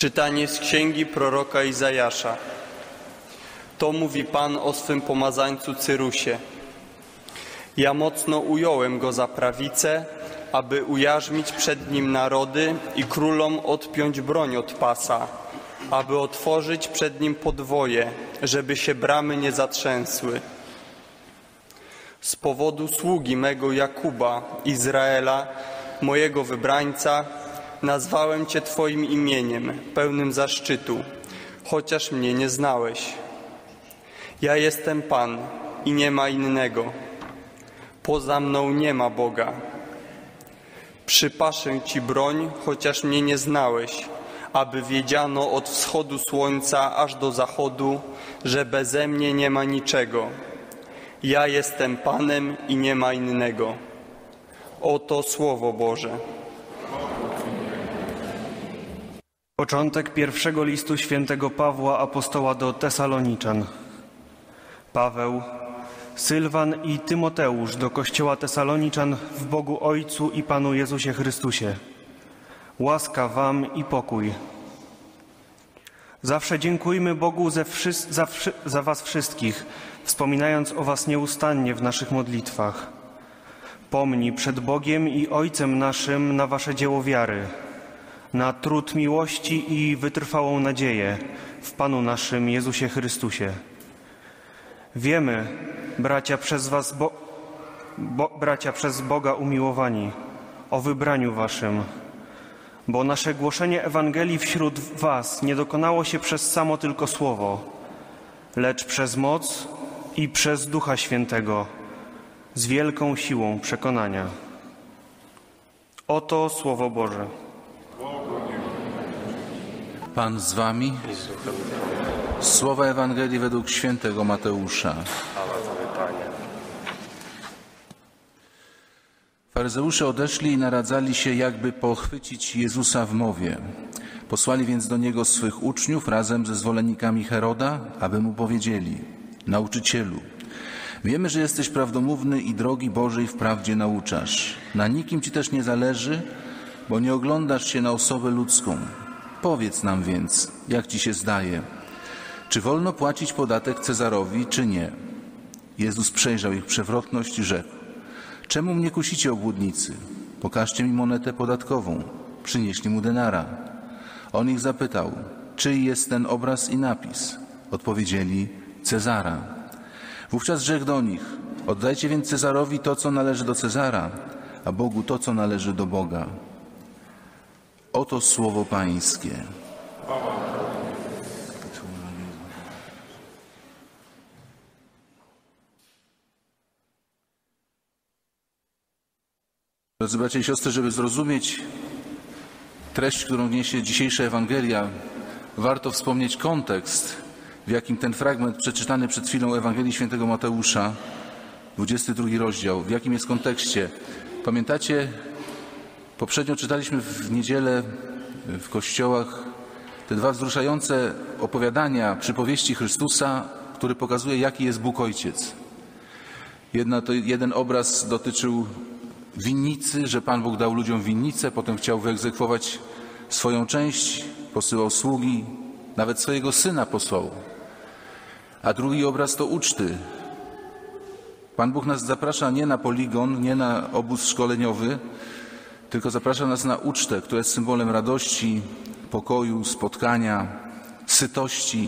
Czytanie z księgi proroka Izajasza. To mówi Pan o swym pomazańcu Cyrusie. Ja mocno ująłem go za prawicę, aby ujarzmić przed nim narody i królom odpiąć broń od pasa, aby otworzyć przed nim podwoje, żeby się bramy nie zatrzęsły. Z powodu sługi mego Jakuba, Izraela, mojego wybrańca, nazwałem Cię Twoim imieniem, pełnym zaszczytu, chociaż mnie nie znałeś. Ja jestem Pan i nie ma innego. Poza mną nie ma Boga. Przypaszę Ci broń, chociaż mnie nie znałeś, aby wiedziano od wschodu słońca aż do zachodu, że beze mnie nie ma niczego. Ja jestem Panem i nie ma innego. Oto Słowo Boże. Początek pierwszego listu świętego Pawła apostoła do Tesaloniczan. Paweł, Sylwan i Tymoteusz do kościoła Tesaloniczan w Bogu Ojcu i Panu Jezusie Chrystusie. Łaska wam i pokój. Zawsze dziękujmy Bogu za was wszystkich, wspominając o was nieustannie w naszych modlitwach. Pomnij przed Bogiem i Ojcem naszym na wasze dzieło wiary, na trud miłości i wytrwałą nadzieję w Panu naszym Jezusie Chrystusie. Wiemy, bracia przez Boga umiłowani, o wybraniu waszym, bo nasze głoszenie Ewangelii wśród was nie dokonało się przez samo tylko słowo, lecz przez moc i przez Ducha Świętego, z wielką siłą przekonania. Oto Słowo Boże. Pan z wami. Słowa Ewangelii według świętego Mateusza. Faryzeusze odeszli i naradzali się, jakby pochwycić Jezusa w mowie. Posłali więc do Niego swych uczniów razem ze zwolennikami Heroda, aby Mu powiedzieli: Nauczycielu, wiemy, że jesteś prawdomówny i drogi Bożej w prawdzie nauczasz. Na nikim Ci też nie zależy, bo nie oglądasz się na osobę ludzką. Powiedz nam więc, jak Ci się zdaje, czy wolno płacić podatek Cezarowi, czy nie? Jezus przejrzał ich przewrotność i rzekł: Czemu mnie kusicie, obłudnicy? Pokażcie mi monetę podatkową. Przynieśli mu denara. On ich zapytał: czyj jest ten obraz i napis? Odpowiedzieli: Cezara. Wówczas rzekł do nich: oddajcie więc Cezarowi to, co należy do Cezara, a Bogu to, co należy do Boga. Oto słowo Pańskie. Drodzy bracia i siostry, żeby zrozumieć treść, którą niesie dzisiejsza Ewangelia, warto wspomnieć kontekst, w jakim ten fragment przeczytany przed chwilą Ewangelii świętego Mateusza, 22 rozdział, w jakim jest kontekście. Pamiętacie, poprzednio czytaliśmy w niedzielę w kościołach te dwa wzruszające opowiadania, przypowieści Chrystusa, który pokazuje, jaki jest Bóg Ojciec. Jeden obraz dotyczył winnicy, że Pan Bóg dał ludziom winnicę, potem chciał wyegzekwować swoją część, posyłał sługi, nawet swojego Syna posłał. A drugi obraz to uczty. Pan Bóg nas zaprasza nie na poligon, nie na obóz szkoleniowy, tylko zaprasza nas na ucztę, która jest symbolem radości, pokoju, spotkania, sytości.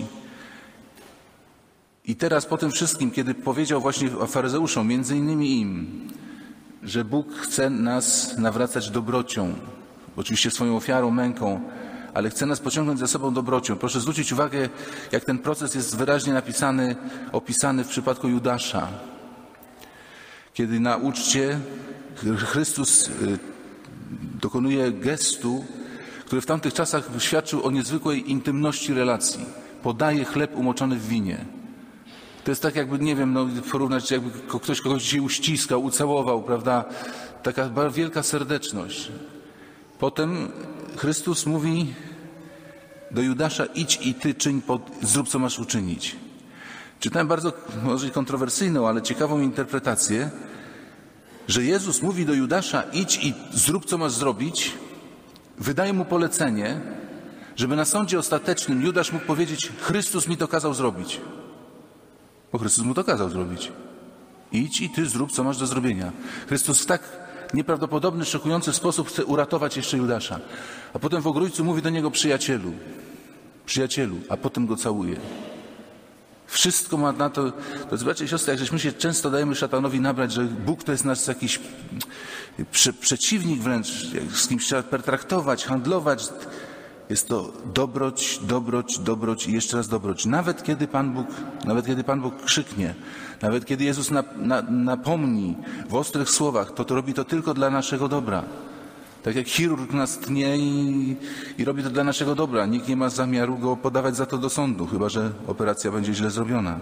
I teraz po tym wszystkim, kiedy powiedział właśnie faryzeuszom, między innymi im, że Bóg chce nas nawracać dobrocią, oczywiście swoją ofiarą, męką, ale chce nas pociągnąć za sobą dobrocią. Proszę zwrócić uwagę, jak ten proces jest wyraźnie opisany w przypadku Judasza. Kiedy na uczcie Chrystus dokonuje gestu, który w tamtych czasach świadczył o niezwykłej intymności relacji. Podaje chleb umoczony w winie. To jest tak, jakby, nie wiem, porównać, jakby ktoś kogoś dzisiaj uściskał, ucałował, prawda? Taka wielka serdeczność. Potem Chrystus mówi do Judasza: idź i ty zrób, co masz uczynić. Czytałem bardzo, może kontrowersyjną, ale ciekawą interpretację, że Jezus mówi do Judasza: idź i zrób, co masz zrobić, wydaje mu polecenie, Żeby na sądzie ostatecznym Judasz mógł powiedzieć: Chrystus mi to kazał zrobić. Bo Chrystus mu to kazał zrobić. Idź i ty zrób, co masz do zrobienia. Chrystus w tak nieprawdopodobny, szokujący sposób chce uratować jeszcze Judasza. A potem w ogrójcu mówi do niego: przyjacielu, przyjacielu, a potem go całuje. Wszystko ma na to, bracia i siostry, jak żeśmy się często dajemy szatanowi nabrać, że Bóg to jest nasz jakiś przeciwnik wręcz, z kimś trzeba pertraktować, handlować. Jest to dobroć, dobroć, dobroć i jeszcze raz dobroć. Nawet kiedy Pan Bóg krzyknie, nawet kiedy Jezus napomni w ostrych słowach, to robi to tylko dla naszego dobra. Tak jak chirurg nas tnie i robi to dla naszego dobra. Nikt nie ma zamiaru go podawać za to do sądu, chyba że operacja będzie źle zrobiona.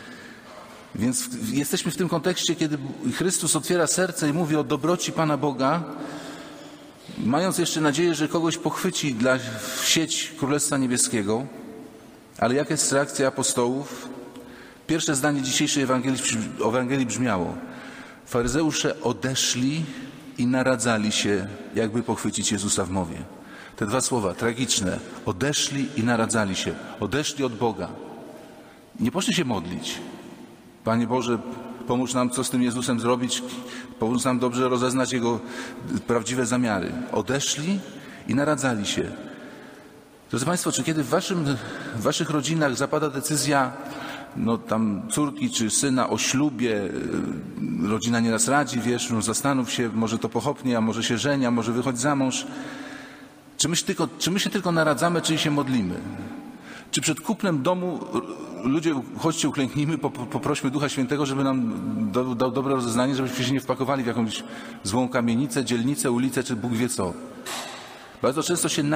Więc jesteśmy w tym kontekście, kiedy Chrystus otwiera serce i mówi o dobroci Pana Boga, mając jeszcze nadzieję, że kogoś pochwyci w sieć Królestwa Niebieskiego. Ale jaka jest reakcja apostołów? Pierwsze zdanie dzisiejszej Ewangelii brzmiało: faryzeusze odeszli i naradzali się, jakby pochwycić Jezusa w mowie. Te dwa słowa tragiczne: odeszli i naradzali się. Odeszli od Boga. Nie poszli się modlić: Panie Boże, pomóż nam, co z tym Jezusem zrobić, pomóż nam dobrze rozeznać Jego prawdziwe zamiary. Odeszli i naradzali się. Drodzy Państwo, czy kiedy w waszych rodzinach zapada decyzja, tam córki czy syna o ślubie, rodzina nieraz radzi, wiesz, zastanów się, może to pochopnie, a może się żeni, a może wychodź za mąż. Czy my się tylko naradzamy, czy się modlimy? Czy przed kupnem domu ludzie, chodźcie, uklęknijmy, poprośmy Ducha Świętego, żeby nam dał dobre rozeznanie, żebyśmy się nie wpakowali w jakąś złą kamienicę, dzielnicę, ulicę, czy Bóg wie co. Bardzo często się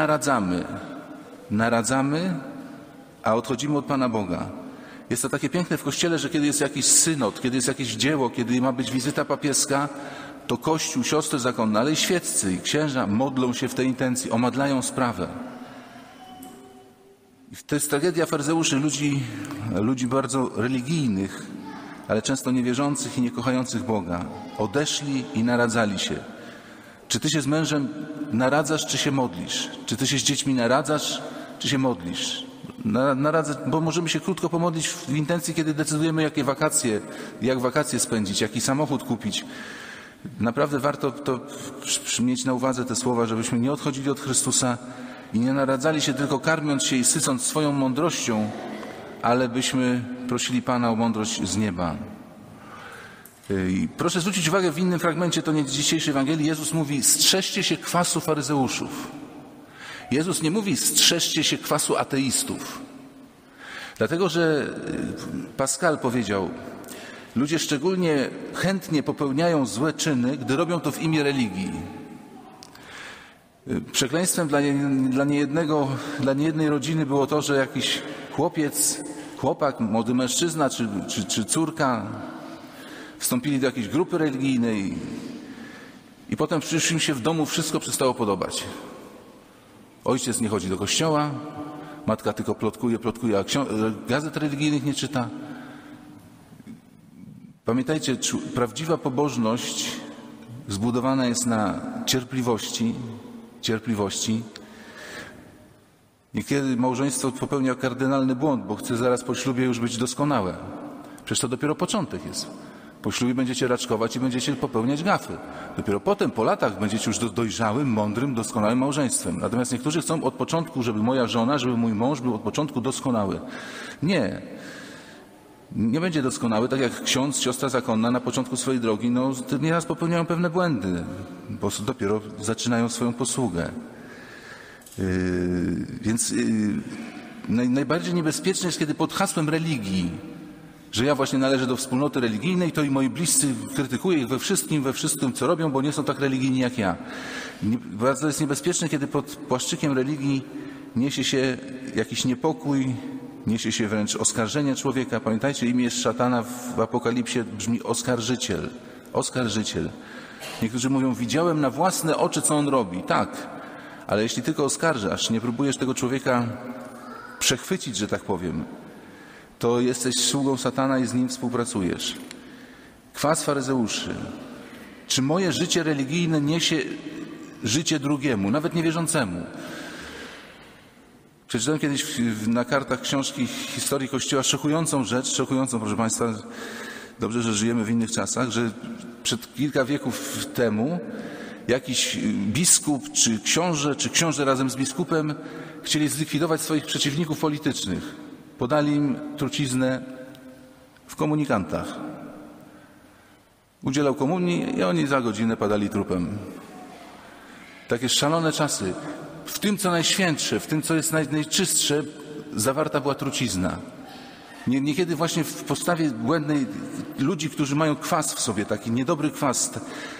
naradzamy, a odchodzimy od Pana Boga. Jest to takie piękne w Kościele, że kiedy jest jakiś synod, kiedy jest jakieś dzieło, kiedy ma być wizyta papieska, to Kościół, siostry zakonne, ale i świeccy, i księża modlą się w tej intencji, omadlają sprawę. To jest tragedia faryzeuszy, ludzi bardzo religijnych, ale często niewierzących i niekochających Boga. Odeszli i naradzali się. Czy ty się z mężem naradzasz, czy się modlisz? Czy ty się z dziećmi naradzasz, czy się modlisz? Bo możemy się krótko pomodlić w intencji, kiedy decydujemy, jak wakacje spędzić, jaki samochód kupić. Naprawdę warto to mieć na uwadze te słowa, żebyśmy nie odchodzili od Chrystusa i nie naradzali się tylko karmiąc się i sycąc swoją mądrością, ale byśmy prosili Pana o mądrość z nieba. I proszę zwrócić uwagę, w innym fragmencie, to nie z dzisiejszej Ewangelii, Jezus mówi: strzeżcie się kwasu faryzeuszów. Jezus nie mówi: strzeżcie się kwasu ateistów. Dlatego, że Pascal powiedział: ludzie szczególnie chętnie popełniają złe czyny, gdy robią to w imię religii. Przekleństwem dla niejednej rodziny było to, że jakiś chłopak, młody mężczyzna czy córka wstąpili do jakiejś grupy religijnej i potem przyszło im się w domu wszystko przestało podobać. Ojciec nie chodzi do kościoła, matka tylko plotkuje, a gazet religijnych nie czyta. Pamiętajcie, prawdziwa pobożność zbudowana jest na cierpliwości. Niekiedy małżeństwo popełnia kardynalny błąd, bo chce zaraz po ślubie już być doskonałe. Przecież to dopiero początek jest. Po ślubie będziecie raczkować i będziecie popełniać gafy. Dopiero potem, po latach, będziecie już dojrzałym, mądrym, doskonałym małżeństwem. Natomiast niektórzy chcą od początku, żeby moja żona, żeby mój mąż był od początku doskonały. Nie będzie doskonały, tak jak ksiądz, siostra zakonna na początku swojej drogi, nieraz popełniają pewne błędy, bo dopiero zaczynają swoją posługę. Więc najbardziej niebezpieczne jest, kiedy pod hasłem religii, że ja właśnie należę do wspólnoty religijnej, to i moi bliscy krytykuję ich we wszystkim, co robią, bo nie są tak religijni jak ja. Bardzo jest niebezpieczne, kiedy pod płaszczykiem religii niesie się jakiś niepokój, niesie się wręcz oskarżenie człowieka. Pamiętajcie, imię szatana w Apokalipsie brzmi oskarżyciel. Oskarżyciel. Niektórzy mówią: widziałem na własne oczy, co on robi. Tak, ale jeśli tylko oskarżasz, nie próbujesz tego człowieka przechwycić, że tak powiem, to jesteś sługą szatana i z nim współpracujesz. Kwas faryzeuszy. Czy moje życie religijne niesie życie drugiemu, nawet niewierzącemu? Przeczytałem kiedyś na kartach książki historii Kościoła szokującą rzecz, proszę Państwa, dobrze, że żyjemy w innych czasach, że przed kilka wieków temu jakiś biskup, czy książę razem z biskupem chcieli zlikwidować swoich przeciwników politycznych. Podali im truciznę w komunikantach. Udzielał komunii i oni za godzinę padali trupem. Takie szalone czasy. W tym, co najświętsze, w tym, co jest najczystsze, zawarta była trucizna. Niekiedy właśnie w postawie błędnej ludzi, którzy mają kwas w sobie, taki niedobry kwas.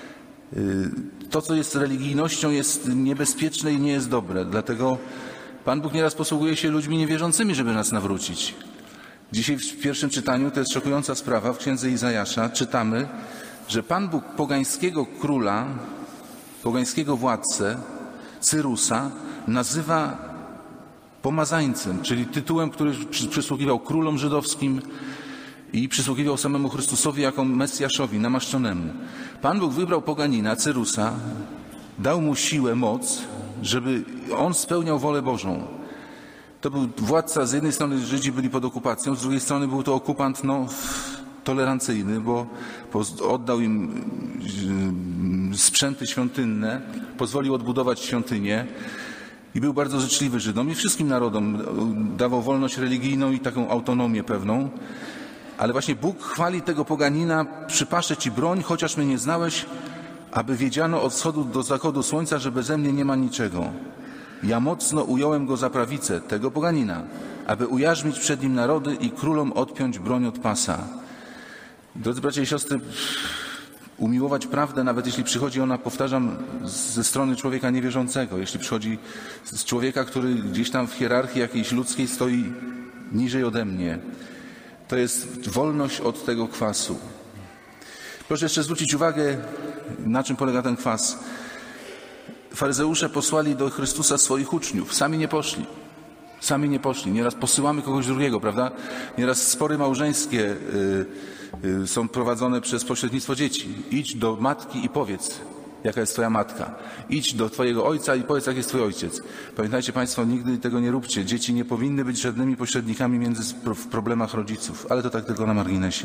To, co jest religijnością, jest niebezpieczne i nie jest dobre. Dlatego Pan Bóg nieraz posługuje się ludźmi niewierzącymi, żeby nas nawrócić. Dzisiaj w pierwszym czytaniu, to jest szokująca sprawa, w księdze Izajasza czytamy, że Pan Bóg pogańskiego króla, pogańskiego władcę, Cyrusa, nazywa pomazańcem, czyli tytułem, który przysługiwał królom żydowskim i przysługiwał samemu Chrystusowi jako Mesjaszowi, namaszczonemu. Pan Bóg wybrał poganina, Cyrusa, dał mu siłę, moc, żeby on spełniał wolę Bożą. To był władca, z jednej strony Żydzi byli pod okupacją, z drugiej strony był to okupant tolerancyjny, bo oddał im sprzęty świątynne, pozwolił odbudować świątynię i był bardzo życzliwy Żydom i wszystkim narodom. Dawał wolność religijną i taką autonomię pewną. Ale właśnie Bóg chwali tego poganina: przypaszę ci broń, chociaż mnie nie znałeś, aby wiedziano od wschodu do zachodu słońca, że beze mnie nie ma niczego. Ja mocno ująłem go za prawicę, tego poganina, aby ujarzmić przed nim narody i królom odpiąć broń od pasa. Drodzy bracia i siostry, umiłować prawdę, nawet jeśli przychodzi ona, powtarzam, ze strony człowieka niewierzącego, jeśli przychodzi z człowieka, który gdzieś tam w hierarchii jakiejś ludzkiej stoi niżej ode mnie, to jest wolność od tego kwasu. Proszę jeszcze zwrócić uwagę, na czym polega ten kwas. Faryzeusze posłali do Chrystusa swoich uczniów. Sami nie poszli. Sami nie poszli. Nieraz posyłamy kogoś drugiego, prawda? Nieraz spory małżeńskie są prowadzone przez pośrednictwo dzieci. Idź do matki i powiedz, jaka jest twoja matka. Idź do twojego ojca i powiedz, jaki jest twój ojciec. Pamiętajcie Państwo, nigdy tego nie róbcie. Dzieci nie powinny być żadnymi pośrednikami w problemach rodziców. Ale to tak tylko na marginesie.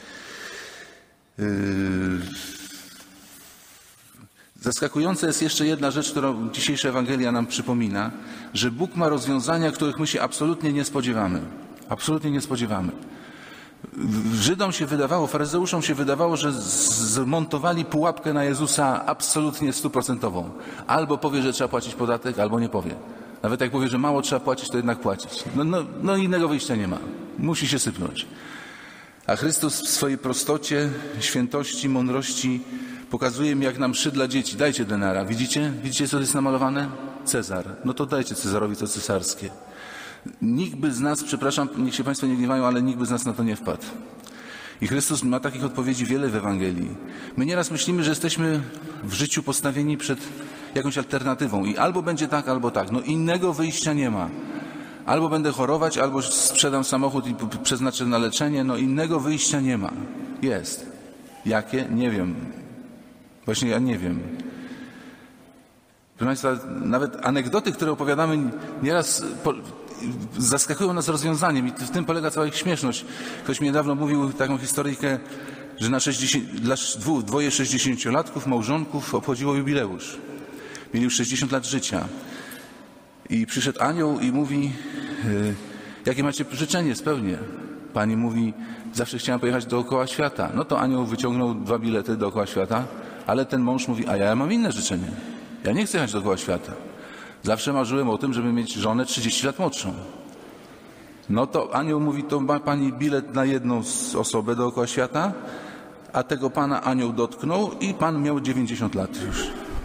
Zaskakująca jest jeszcze jedna rzecz, którą dzisiejsza Ewangelia nam przypomina, że Bóg ma rozwiązania, których my się absolutnie nie spodziewamy. Absolutnie nie spodziewamy. Żydom się wydawało, faryzeuszom się wydawało, że zmontowali pułapkę na Jezusa absolutnie 100%. Albo powie, że trzeba płacić podatek, albo nie powie. Nawet jak powie, że mało trzeba płacić, to jednak płacić. No innego wyjścia nie ma. Musi się sypnąć. A Chrystus w swojej prostocie, świętości, mądrości pokazuje mi, jak nam mszy dla dzieci. Dajcie denara. Widzicie? Widzicie, co jest namalowane? Cezar. No to dajcie Cezarowi to cesarskie. Nikt by z nas, przepraszam, niech się Państwo nie gniewają, ale nikt by z nas na to nie wpadł. I Chrystus ma takich odpowiedzi wiele w Ewangelii. My nieraz myślimy, że jesteśmy w życiu postawieni przed jakąś alternatywą i albo będzie tak, albo tak. No innego wyjścia nie ma. Albo będę chorować, albo sprzedam samochód i przeznaczę na leczenie. No innego wyjścia nie ma. Jest. Jakie? Nie wiem. Właśnie ja nie wiem. Proszę Państwa, nawet anegdoty, które opowiadamy, nieraz zaskakują nas rozwiązaniem i w tym polega cała ich śmieszność. Ktoś mi niedawno mówił taką historyjkę, że dla dwoje 60-latków, małżonków obchodziło jubileusz. Mieli już 60 lat życia. I przyszedł anioł i mówi: jakie macie życzenie, spełnię. Pani mówi: zawsze chciałam pojechać dookoła świata. No to anioł wyciągnął 2 bilety dookoła świata, ale ten mąż mówi: a ja mam inne życzenie. Ja nie chcę jechać dookoła świata. Zawsze marzyłem o tym, żeby mieć żonę 30 lat młodszą. No to anioł mówi: to ma pani bilet na jedną osobę dookoła świata, a tego pana anioł dotknął i pan miał 90 lat już.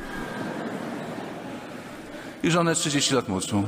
I żonę 30 lat młodszą.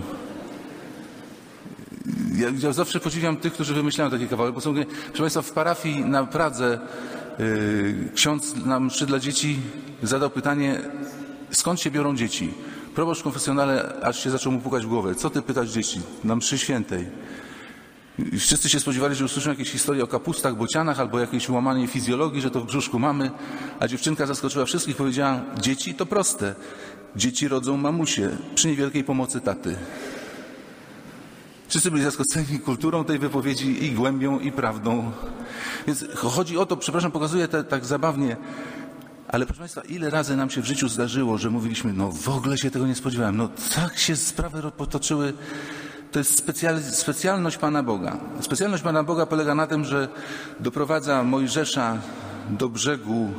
Ja zawsze podziwiam tych, którzy wymyślają takie kawałki, bo są, proszę Państwa, w parafii na Pradze ksiądz na mszy dla dzieci zadał pytanie: skąd się biorą dzieci? Proboszcz w konfesjonale aż się zaczął mu pukać w głowę. Co ty pytasz dzieci? Na mszy świętej. I wszyscy się spodziewali, że usłyszą jakieś historie o kapustach, bocianach albo jakiejś łamanej fizjologii, że to w brzuszku mamy, a dziewczynka zaskoczyła wszystkich, powiedziała: dzieci to proste. Dzieci rodzą mamusie przy niewielkiej pomocy taty. Wszyscy byli zaskoczeni kulturą tej wypowiedzi i głębią, i prawdą. Więc chodzi o to, przepraszam, pokazuję tak zabawnie, ale proszę Państwa, ile razy nam się w życiu zdarzyło, że mówiliśmy, no w ogóle się tego nie spodziewałem, no tak się sprawy potoczyły. To jest specjalność Pana Boga. Specjalność Pana Boga polega na tym, że doprowadza Mojżesza do brzegu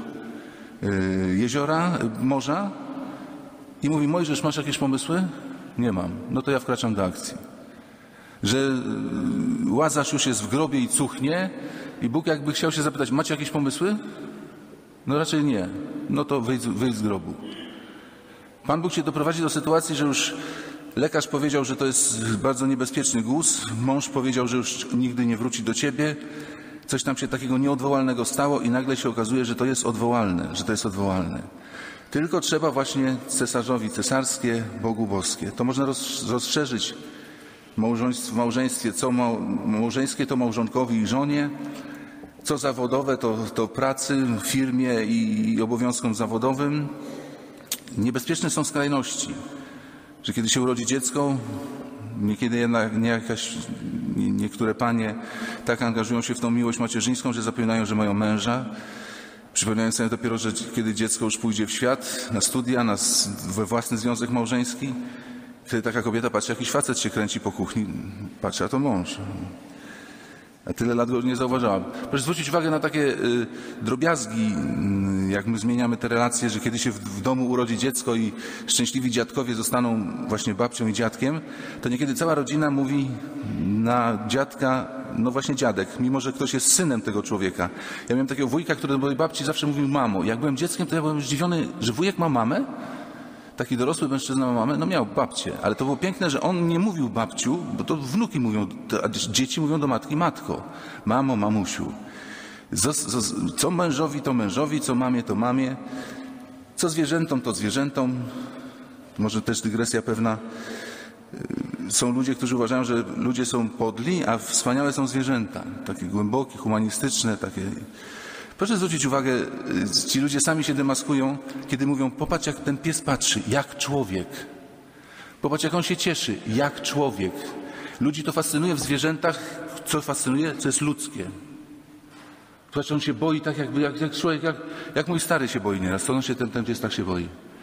jeziora, morza i mówi: Mojżesz, masz jakieś pomysły? Nie mam. No to ja wkraczam do akcji. Że Łazarz już jest w grobie i cuchnie i Bóg jakby chciał się zapytać: macie jakieś pomysły? No raczej nie. No to wyjdź z grobu. Pan Bóg się doprowadzi do sytuacji, że już lekarz powiedział, że to jest bardzo niebezpieczny guz. Mąż powiedział, że już nigdy nie wróci do ciebie. Coś tam się takiego nieodwołalnego stało i nagle się okazuje, że to jest odwołalne, Tylko trzeba właśnie cesarzowi cesarskie, Bogu boskie. To można rozszerzyć w małżeństwie. Co małżeńskie to małżonkowi i żonie. Co zawodowe to pracy, firmie i obowiązkom zawodowym. Niebezpieczne są skrajności. Że kiedy się urodzi dziecko, niekiedy jednak niektóre panie tak angażują się w tą miłość macierzyńską, że zapominają, że mają męża. Przypominają sobie dopiero, że kiedy dziecko już pójdzie w świat, na studia, we własny związek małżeński, kiedy taka kobieta patrzy, jakiś facet się kręci po kuchni, patrzy, a to mąż. A tyle lat go nie zauważałam. Proszę zwrócić uwagę na takie drobiazgi, jak my zmieniamy te relacje, że kiedy się w domu urodzi dziecko i szczęśliwi dziadkowie zostaną właśnie babcią i dziadkiem, to niekiedy cała rodzina mówi na dziadka, no właśnie dziadek, mimo że ktoś jest synem tego człowieka. Ja miałem takiego wujka, który do mojej babci zawsze mówił mamo. Jak byłem dzieckiem, to ja byłem zdziwiony, że wujek ma mamę. Taki dorosły mężczyzna ma mamę, no miał babcię, ale to było piękne, że on nie mówił babciu, bo to wnuki mówią, a dzieci mówią do matki matko, mamo, mamusiu. Co mężowi to mężowi, co mamie to mamie, co zwierzętom to zwierzętom. Może też dygresja pewna. Są ludzie, którzy uważają, że ludzie są podli, a wspaniałe są zwierzęta. Takie głębokie, humanistyczne, takie... Proszę zwrócić uwagę, ci ludzie sami się demaskują, kiedy mówią: popatrz, jak ten pies patrzy, jak człowiek. Popatrz, jak on się cieszy, jak człowiek. Ludzi to fascynuje w zwierzętach, co fascynuje, co jest ludzkie. Popatrz, on się boi tak jakby, jak człowiek, jak mój stary się boi nieraz, to on się, ten pies tak się boi.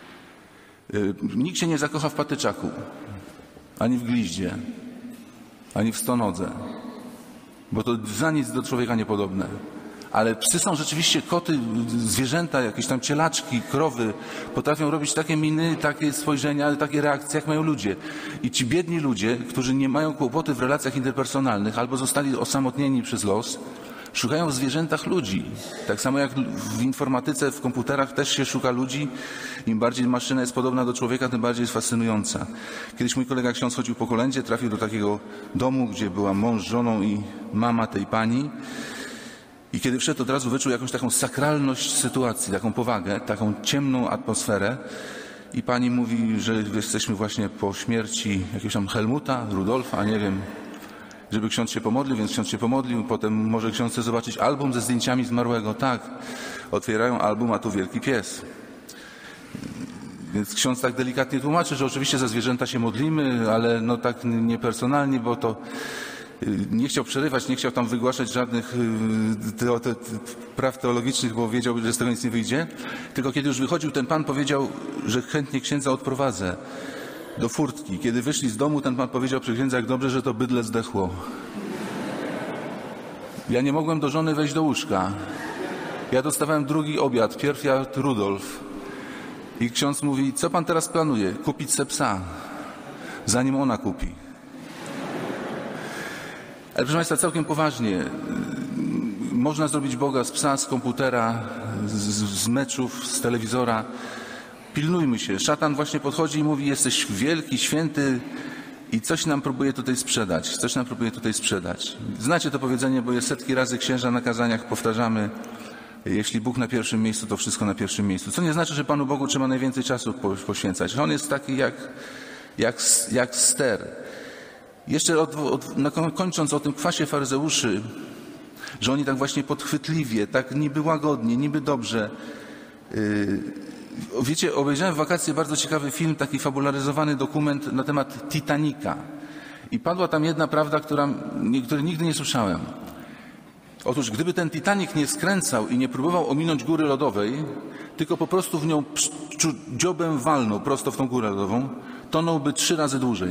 Nikt się nie zakocha w patyczaku, ani w gliździe, ani w stonodze, bo to za nic do człowieka niepodobne. Ale psy są rzeczywiście, koty, zwierzęta, jakieś tam cielaczki, krowy, potrafią robić takie miny, takie spojrzenia, takie reakcje, jak mają ludzie. I ci biedni ludzie, którzy nie mają kłopoty w relacjach interpersonalnych albo zostali osamotnieni przez los, szukają w zwierzętach ludzi. Tak samo jak w informatyce, w komputerach też się szuka ludzi. Im bardziej maszyna jest podobna do człowieka, tym bardziej jest fascynująca. Kiedyś mój kolega ksiądz chodził po kolędzie, trafił do takiego domu, gdzie była mąż z żoną i mama tej pani. I kiedy wszedł, od razu wyczuł jakąś taką sakralność sytuacji, taką powagę, taką ciemną atmosferę. I pani mówi, że jesteśmy właśnie po śmierci jakiegoś tam Helmuta, Rudolfa, nie wiem, żeby ksiądz się pomodlił, więc ksiądz się pomodlił. Potem może ksiądz chce zobaczyć album ze zdjęciami zmarłego. Tak, otwierają album, a tu wielki pies. Więc ksiądz tak delikatnie tłumaczy, że oczywiście za zwierzęta się modlimy, ale no tak niepersonalnie, bo to... Nie chciał przerywać, nie chciał tam wygłaszać żadnych praw teologicznych, bo wiedział, że z tego nic nie wyjdzie. Tylko kiedy już wychodził, ten pan powiedział, że chętnie księdza odprowadzę do furtki. Kiedy wyszli z domu, ten pan powiedział przy księdza: jak dobrze, że to bydle zdechło. Ja nie mogłem do żony wejść do łóżka. Ja dostawałem drugi obiad, pierw jadł Rudolf. I ksiądz mówi: co pan teraz planuje? Kupić se psa, zanim ona kupi. Ale proszę Państwa, całkiem poważnie, można zrobić Boga z psa, z komputera, z meczów, z telewizora. Pilnujmy się. Szatan właśnie podchodzi i mówi: jesteś wielki, święty i coś nam próbuje tutaj sprzedać. Znacie to powiedzenie, bo je setki razy księża na kazaniach powtarzamy: jeśli Bóg na pierwszym miejscu, to wszystko na pierwszym miejscu. Co nie znaczy, że Panu Bogu trzeba najwięcej czasu poświęcać. On jest taki jak ster. Jeszcze kończąc o tym kwasie faryzeuszy, że oni tak właśnie podchwytliwie, tak niby łagodnie, niby dobrze. Wiecie, obejrzałem w wakacje bardzo ciekawy film, taki fabularyzowany dokument na temat Titanica. I padła tam jedna prawda, której nigdy nie słyszałem. Otóż gdyby ten Titanic nie skręcał i nie próbował ominąć góry lodowej, tylko po prostu w nią dziobem walnął prosto w tą górę lodową, tonąłby 3 razy dłużej.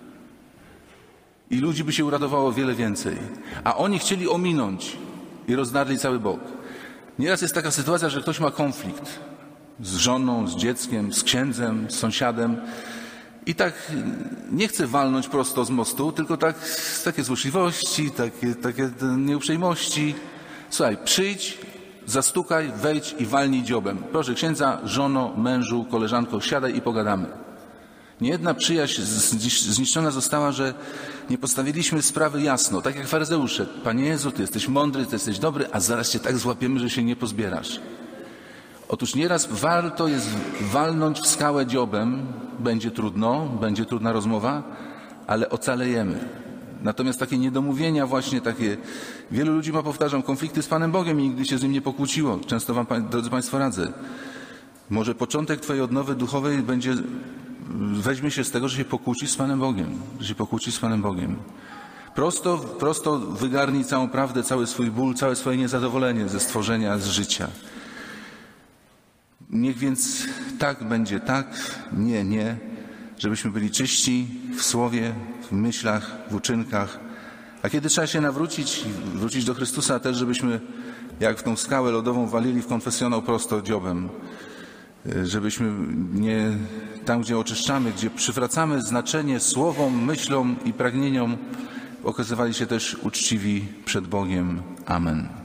I ludzi by się uratowało wiele więcej. A oni chcieli ominąć i rozdarli cały bok. Nieraz jest taka sytuacja, że ktoś ma konflikt z żoną, z dzieckiem, z księdzem, z sąsiadem i tak nie chce walnąć prosto z mostu, tylko takie złośliwości, takie nieuprzejmości. Słuchaj, przyjdź, zastukaj, wejdź i walnij dziobem. Proszę księdza, żono, mężu, koleżanko, siadaj i pogadamy. Niejedna przyjaźń zniszczona została, że nie postawiliśmy sprawy jasno, tak jak faryzeusze. Panie Jezu, Ty jesteś mądry, Ty jesteś dobry, a zaraz Cię tak złapiemy, że się nie pozbierasz. Otóż nieraz warto jest walnąć w skałę dziobem, będzie trudno, będzie trudna rozmowa, ale ocalejemy. Natomiast takie niedomówienia właśnie takie, wielu ludzi ma, powtarzam, konflikty z Panem Bogiem i nigdy się z Nim nie pokłóciło. Często Wam, drodzy Państwo, radzę. Może początek Twojej odnowy duchowej weźmie się z tego, że się pokłócisz z Panem Bogiem. Że się pokłócisz z Panem Bogiem. Prosto wygarnij całą prawdę, cały swój ból, całe swoje niezadowolenie ze stworzenia, z życia. Niech więc tak będzie tak, nie, żebyśmy byli czyści w słowie, w myślach, w uczynkach. A kiedy trzeba się nawrócić, wrócić do Chrystusa też, żebyśmy jak w tą skałę lodową walili w konfesjonał prosto dziobem. Żebyśmy nie tam, gdzie oczyszczamy, gdzie przywracamy znaczenie słowom, myślom i pragnieniom, okazywali się też uczciwi przed Bogiem. Amen.